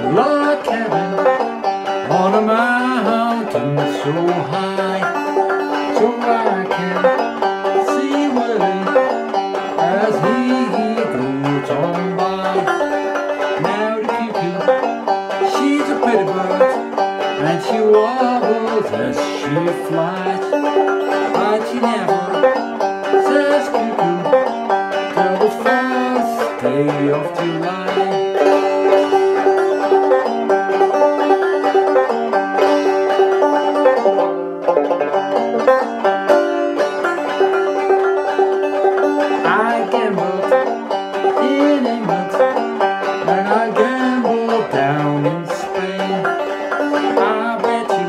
log cabin on a mountain so high, so I can see Willie as he goes on by. Now the cuckoo, she's a pretty bird, and she wobbles as she flies, but she never says cuckoo till the first day of July. I gambled in England and I gambled down in Spain. I bet you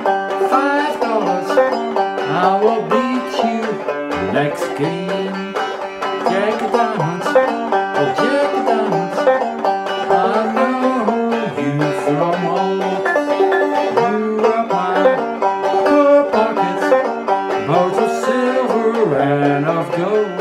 $5 I will beat you next game. Jack of Diamonds, oh Jack of Diamonds, I know you from old. You are my poor pockets, both of silver and of gold.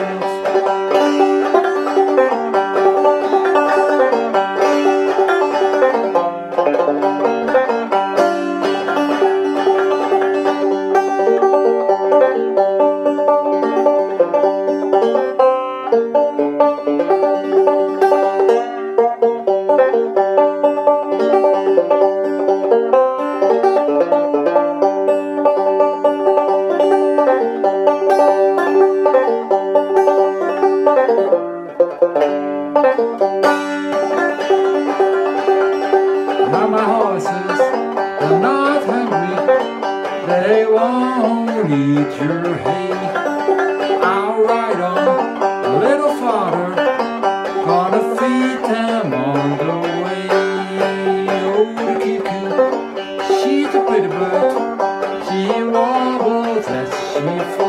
Now my horses are not hungry, they won't eat your hay. I'll ride on a little farther, gonna feed them on the way. Oh, the cuckoo, she's a pretty bird, she wobbles as she flies.